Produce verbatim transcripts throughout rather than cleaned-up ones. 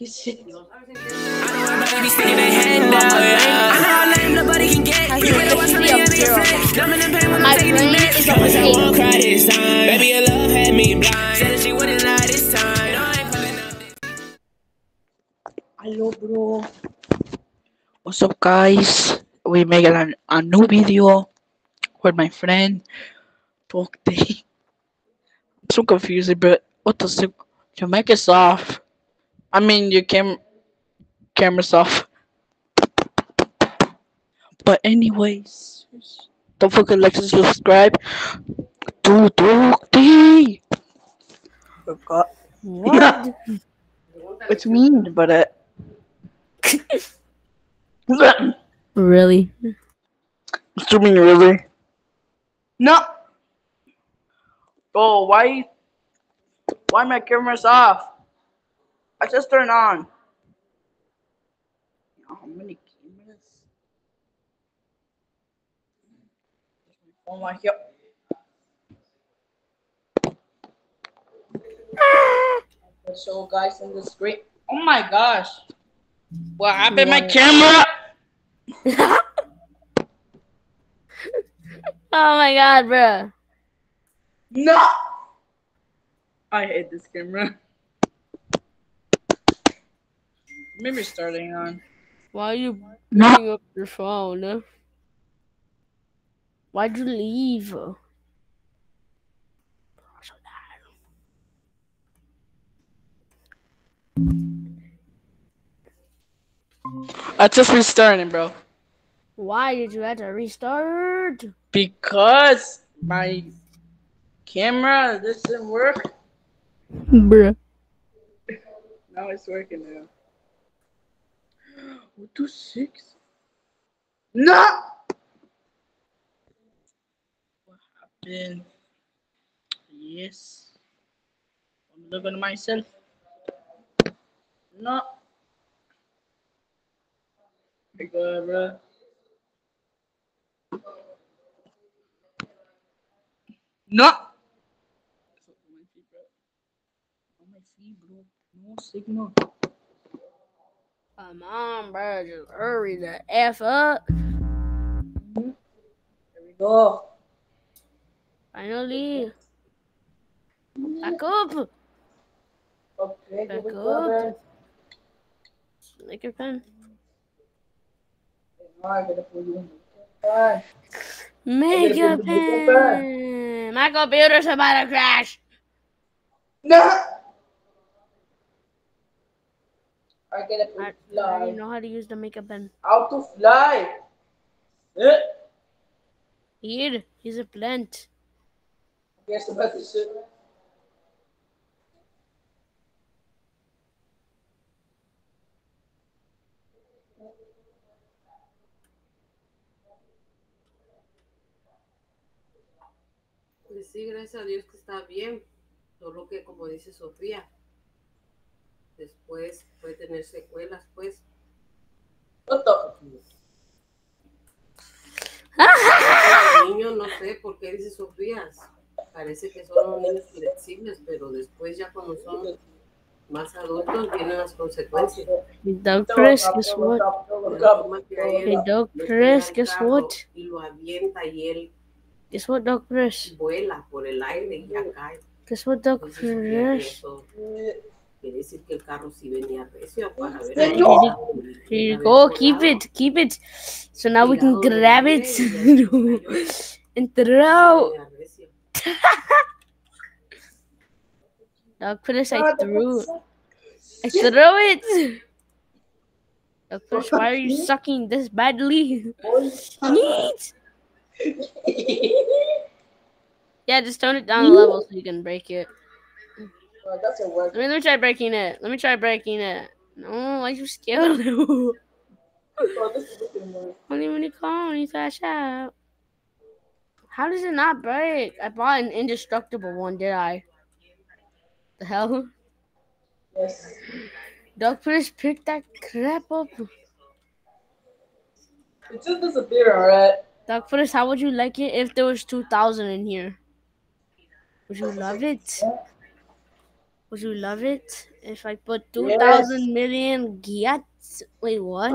Shit. Nobody be sticking their head down. I know how lame nobody can get. You better watch me on your flex. Numbing and pain when I'm taking these meds. Promise I won't cry this time. Baby, your love had me blind. Said that she wouldn't lie this time. No, I ain't pulling up this. Hello, bro. What's up, guys? We make a, a new video with my friend. Talk day. I'm so confused, but what the fuck? Your mic is off. I mean, your cam camera's off. But anyways, don't forget to like and subscribe to Talk Day. Forgot. What? What you mean? But uh. Really? What you mean, really? No. Oh, why? Why my camera's off? I just turned on. How many cameras? Oh my god. So guys in the screen. Oh my gosh. What happened? My camera? Oh my god, bro. No. I hate this camera. Maybe starting on. Why are you No. picking up your phone? Why'd you leave? I just restarting, bro. Why did you have to restart? Because my camera doesn't work. Bruh. Now it's working now. What do six? No. What happened? Yes. I'm looking at myself. No. My God, bro. No. On my feet, bro. No signal. Come on, bro. Just hurry the F up. Mm-hmm. There we go. Finally. Back up. Okay, Back good brother. up. Make your pen. I gotta put you in the pen. Make your pen. My computer's about to crash. No. I gotta put I, fly. I already know how to use the makeup pen. How to fly? Eh? Here, here's a plant. Guess about the shit. Pues sí, gracias a Dios que está bien, solo que como dice Sofía, después puede tener secuelas, pues. What the? Los niños, no sé por qué dice Sofía, parece que son los niños flexibles, pero después ya cuando son más adultos vienen las consecuencias. Hey, Doug Chris, guess what? Hey, Doug Chris, guess what? Y lo avienta y él Guess what, Doug Chris? vuela por el aire y ya cae. Guess what, Doug Entonces, Sofía, Chris? eso quiere decir que el carro sí venía recio para ver. Here you, here you go, keep it, keep it. So now we can grab it and throw. Doug Chris, I threw. I throw it. Doug Chris, why are you sucking this badly? Neat. Yeah, just tone it down a level so you can break it. Let me, let me try breaking it. Let me try breaking it. No, why you scared? Only when you call, when you flash out. How does it not break? I bought an indestructible one, did I? The hell? Yes. Doug Chris picked that crap up. It just disappeared, alright? Doug Chris, how would you like it if there was two thousand in here? Would you love it? Would you love it if I put two thousand yes. million gyats? Wait, what?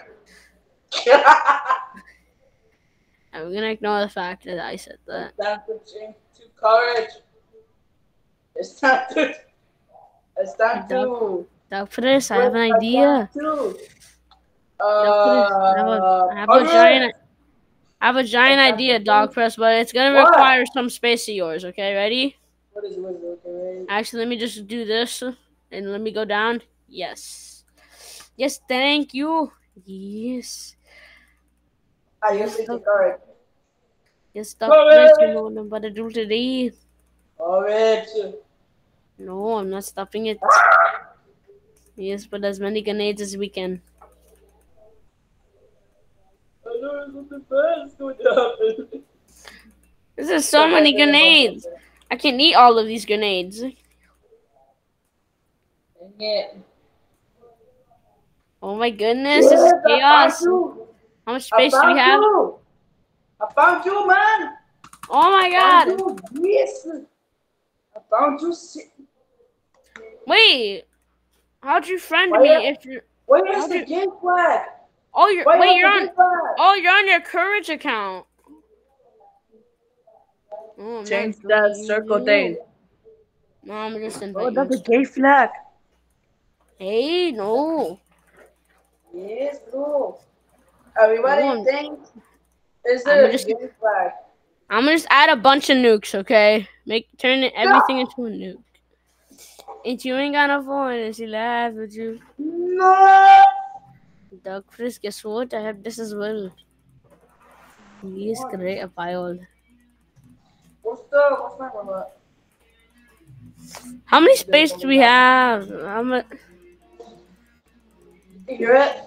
I'm gonna ignore the fact that I said that. It's time to change to courage. It's time to. It's time to. Doctor, I have an idea. Uh, I have a, I have a giant. I have a giant idea, Dog Press, but it's gonna what? require some space of yours. Okay, ready? What is it? Okay. Actually, let me just do this and let me go down. Yes. Yes, thank you. Yes. I yes, used to correct. Yes, Dog Press, you know what I'm about to do today. Alright. No, I'm not stopping it. Yes, put as many grenades as we can. There's so many grenades. I can't eat all of these grenades. Oh my goodness, this is chaos. How much space do we have? I found you, man. Oh my god. Yes. I found you. Wait. How'd you friend me if you're Where's the game flag? Oh, you're Why wait. You're on. Oh, you're on your Courage account. Oh, change that circle thing. No, I'm just in. Oh, that's a gay flag. Hey, no. Yes, bro. Everybody no, thinks is there a gay flag. I'm gonna just add a bunch of nukes, okay? Make turn everything no. into a nuke. And you ain't got no phone, and she laughs with you. No. Dog Chris, guess what? I have this as well. Yes, great, a pile. What's the what's that about? How many space do we have? How much? You hear it?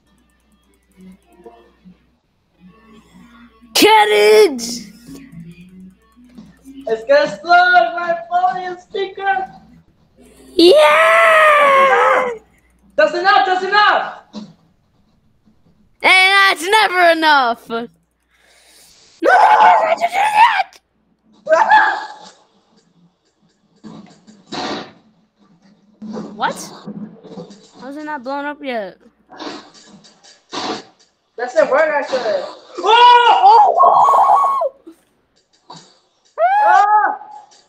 Carriage! It's gonna explode my phone and speaker! Yeah! That's enough, that's enough! And that's never enough! No, why did you do that? What? How's it not blown up yet? That's the word actually. Oh! Oh! Ah!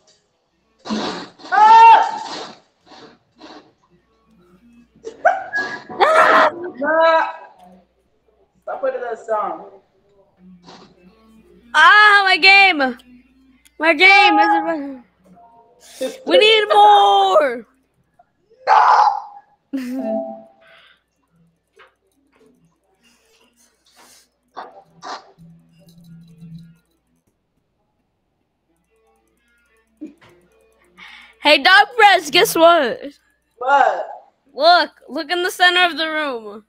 Ah! Nah. Stop putting that song. Ah, my game! My game isn't. We need more! No! Hey, Dog Press, guess what? What? Look, look in the center of the room.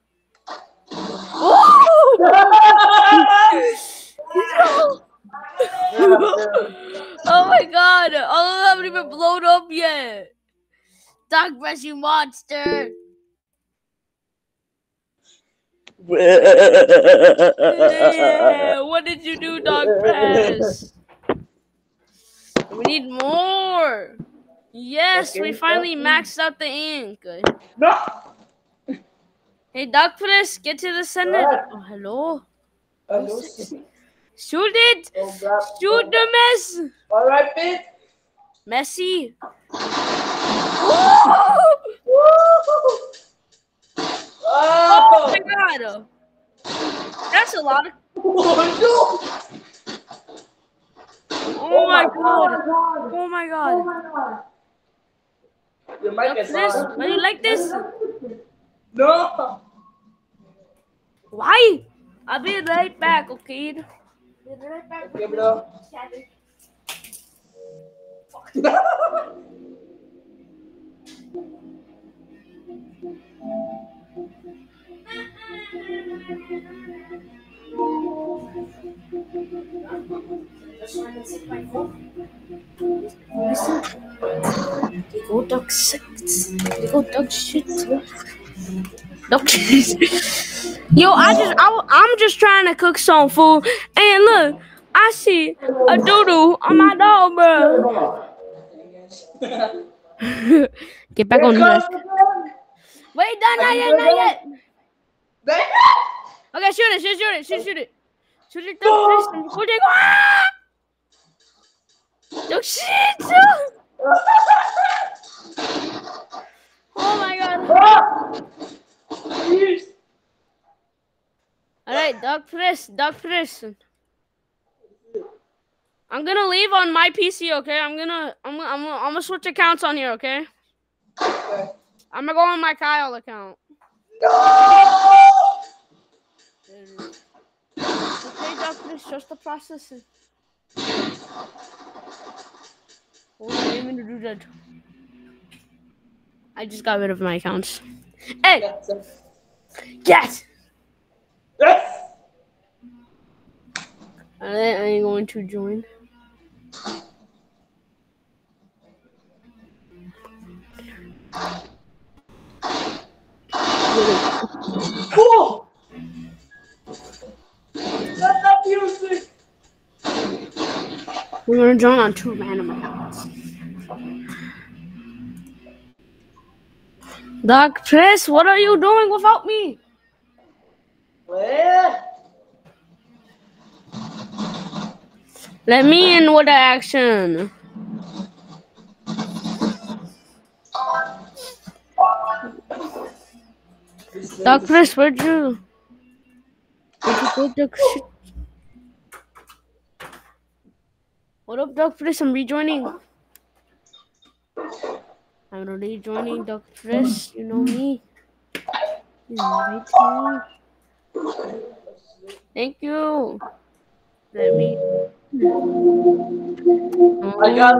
Oh my god, all of them haven't even blown up yet. Dog Press, you monster. Yeah, what did you do, Dog Press? We need more. Yes, okay, we finally okay. maxed out the ink. No. Hey, Dog Press, get to the center. Right. Oh, hello. Hello. Shoot it. Oh, God. Shoot oh, the mess. All right, Pete. Messi. Oh. Oh my god. That's a lot of. Oh, no. Oh my god. Oh my god. Oh my god. You might get this. Why do you like this? No. Why? I'll be right back, okay? Be right back. Okay, bro. They go dog shit. They go dog shit. Dog shit. Yo, I just, I, I'm just trying to cook some food, and look, I see a doodle on my dog, bro. Get back Here on comes track. the gun. Wait, no, not yet, not yet. Okay, shoot it, shoot, shoot it, shoot, shoot it. Shoot it, Doug Chris. I'm recording. Ah! Oh, shit! Oh my god. Alright, Doug Chris, Doug Chris. I'm gonna leave on my P C, okay? I'm gonna, I'm gonna, I'm gonna, I'm gonna switch accounts on here, okay? Okay. I'm gonna go on my Kyle account. No! Okay, Doug Chris, just the processing. Oh, I didn't mean to do that. I just got rid of my accounts. Hey! Yes! Yes! Alright, I ain't going to join. Cool! That's not music! We're gonna join on two random accounts. Doc Chris, what are you doing without me? Well, Let me in with the action. Doc Chris, where'd you? Where'd you go, Doc? Shit. What up, Doc Chris? I'm rejoining. I'm rejoining, Doc Chris. You know me. Invite me. Thank you. Let me. I got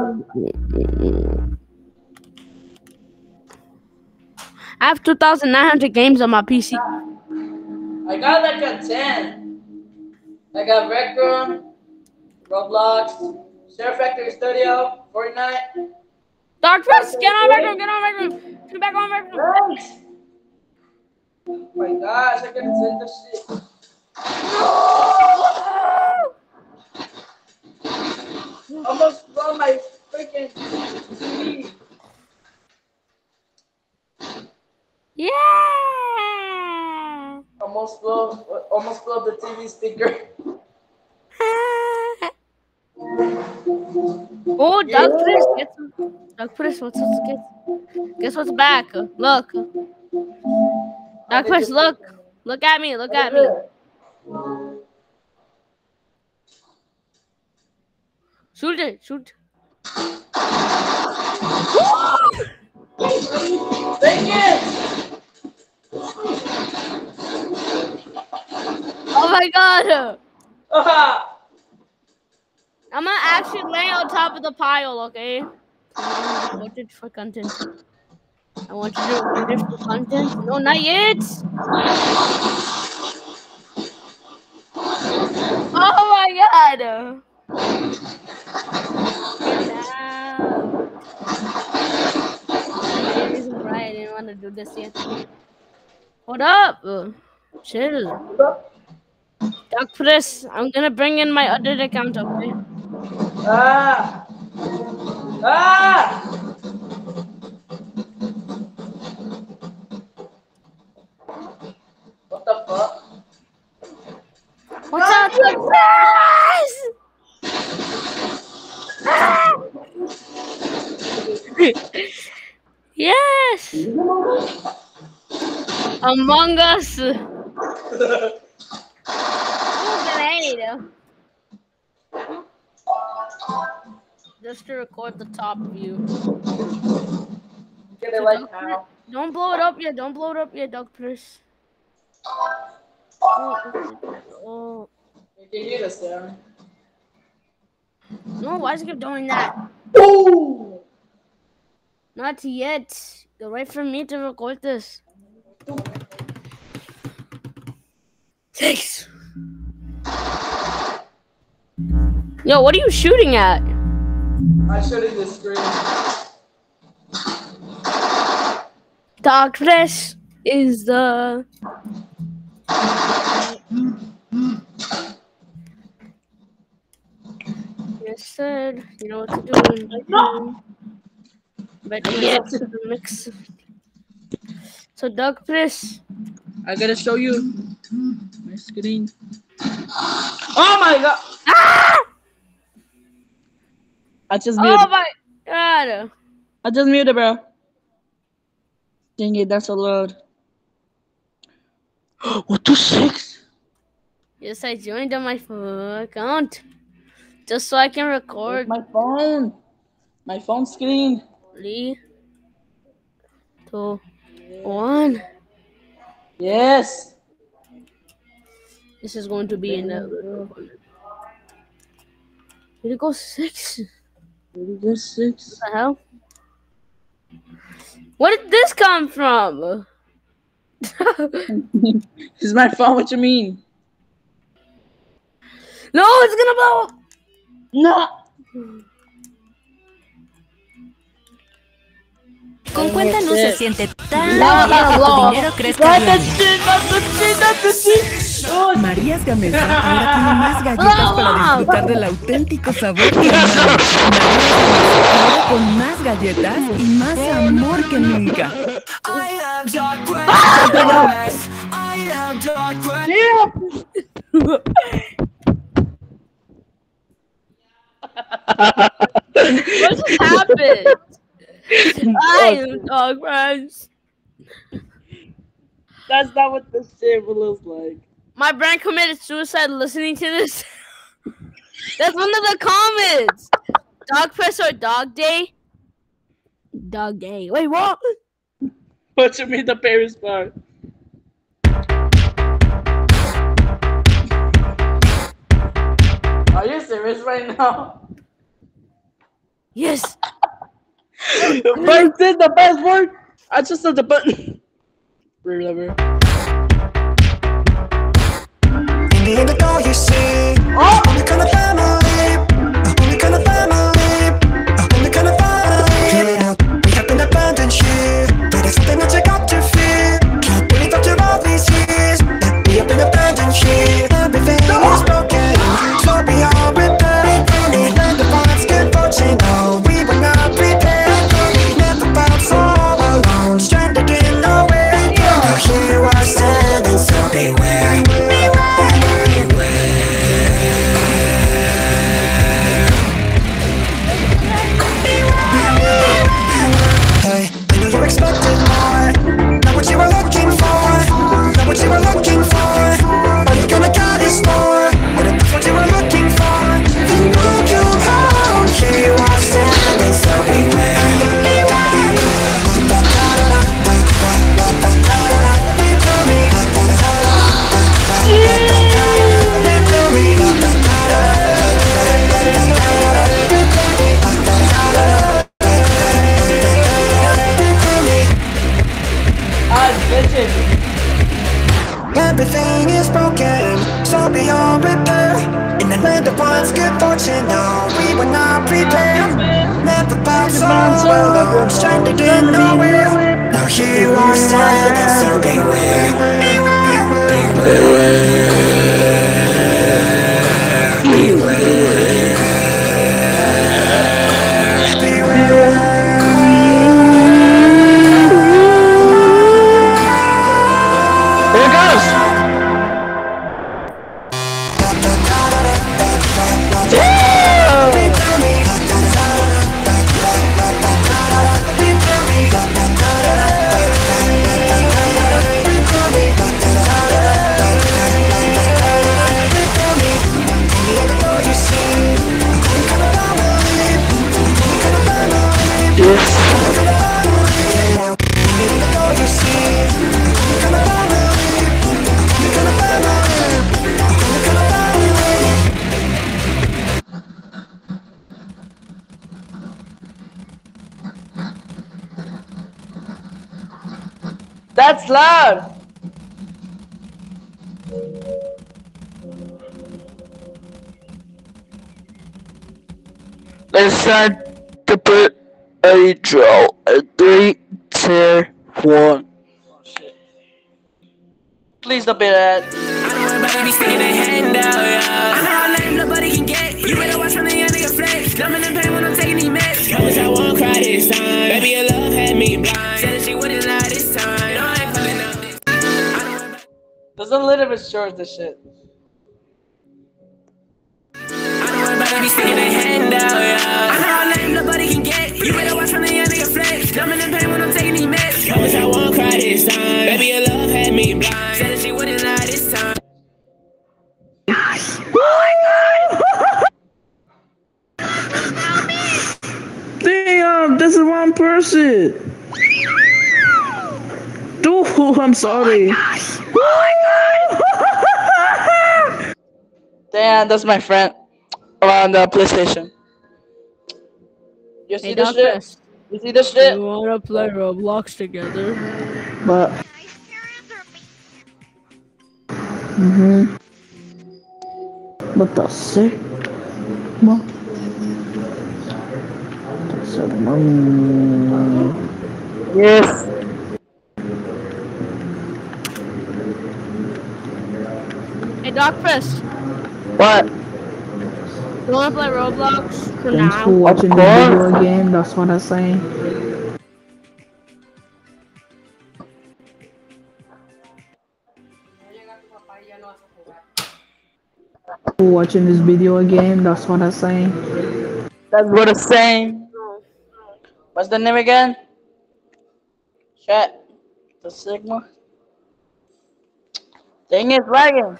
I have two thousand nine hundred games on my P C. I got like a ten. I got Rec Room, Roblox, Share Factory Studio, Fortnite. Doc Chris, get on Rec Room, get on Rec Room. Get back on Rec Room. Thanks. Oh my gosh, I couldn't send this shit. Almost blow my freaking T V. Yeah. Almost blow, almost blow the T V speaker. Oh, Doug Chris, get some. Doug Chris, what's what's get? Guess what's back? Look. Doug Chris, look. Look at me. Look at me. Shoot it. Shoot. Thank you. Oh my god. Aha. I'm gonna actually lay on top of the pile, okay? I want it for content. I want you to put it for content. No, not yet. Oh my god. Get down. Right, I didn't want to do this yet. What up? Chill. Doc Chris, I'm gonna bring in my other account, okay? Ah. Ah. What the fuck? What's up, Doc Chris? Ah! Yes! Among Us! Oh, grenade! Just to record the top view. Get it like now. Don't blow it up yet, don't blow it up yet, Doc Chris. Oh, oh. You can hear the sound. No, why is it keep doing that? Ooh. Not yet. You're right for me to record this. Six. Yo, what are you shooting at? I showed you the screen. Doc Chris is the. Yes, sir. You know what to do. Invite him. Bet you Yes. the mix. So, Doug, please. I gotta show you my screen. Oh my god! Ah! I just Oh muted. my god. I just muted, bro. Dang it, that's so loud. What the six? Yes, I joined on my phone account. Just so I can record. My phone. My phone screen. Three, two, one. Yes. This is going to be in the. Did it go six? Did it go six? What the hell? Where did this come from? It's my phone. What you mean? No, it's gonna blow up. No. Con cuenta no se siente tan No, bien que no, tu no. dinero crezca Not the diario. shit, not the shit, not the shit. Oh, Marías Gamesa ahora tiene más galletas para disfrutar del auténtico sabor que amamos. Marías Gamesa ahora con más galletas y más amor que nunca. What just happened? I am dog friends. that's not what the shit looks like. My brain committed suicide listening to this. That's one of the comments. Dog press or dog day? Dog day. Wait, what? What you mean the Paris part? Are you serious right now? Yes. But did the best word. I just said the button. Remember. In the end of all you see, Oh! only kind of family, only kind of family, only kind of family. Clear it out, we have been abandoned here, but it's something that you got to feel. Can't believe after all these years that we have been abandoned here. Everything is broken, so we are repaired. In the land of God's good fortune, no, we were not prepared. Never felt so alone, stranded in nowhere. Now here we are standing, so beware. Hey, I know you expected more. Not what you were looking for. Not what you were looking for. All you're gonna get is more. But if that's what you were looking for, then know you won't. Here you are standing, so beware. Everything is broken, so beyond repair. In the land of once good fortune, no, we were not prepared. Never felt so alone, stranded in nowhere. Now here you are standing, so beware. Here it goes. That's loud. Let's start to put a draw. A three, two, one. Please don't be that. Baby, sticking their hand out, yeah. I know how lame nobody can get. You better watch from the young nigga flex. Numbing in pain when I'm taking these meds. Promise I won't cry this time. Baby, Just a little bit short, this shit. Be sticking their hand out, yeah. I know how lame nobody can get. You better watch from the end of your flex. I'm in the pain when I'm taking these meds. Promise I won't cry this time. Baby, your love had me blind. Said that she wouldn't lie this time. Damn, this is one person. Dude, I'm sorry. Damn, that's my friend on the PlayStation. You see Hey, this Doctor, shit? You see this shit? we wanna play Roblox together. But. Mhm. What the sick? What? That's a money. Yes. Hey, Doc Fist, What? you wanna play Roblox for Thanks now? for watching the video game. That's what I'm saying. For watching this video game. That's what I'm saying. That's what it's saying. What's the name again? Chat. The Sigma. Thing is lagging.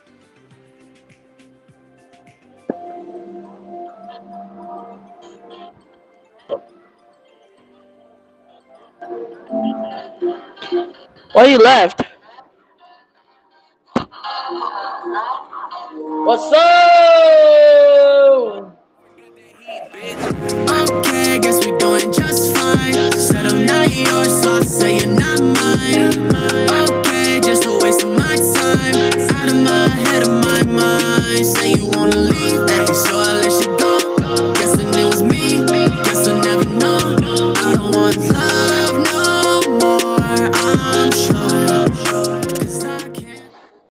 Why you left? What's up? Okay, guess we doing just fine. Said I'm not yours, so I say you're not mine. Okay, just a waste of my time. Out of my head, of my mind. Say you wanna leave, that is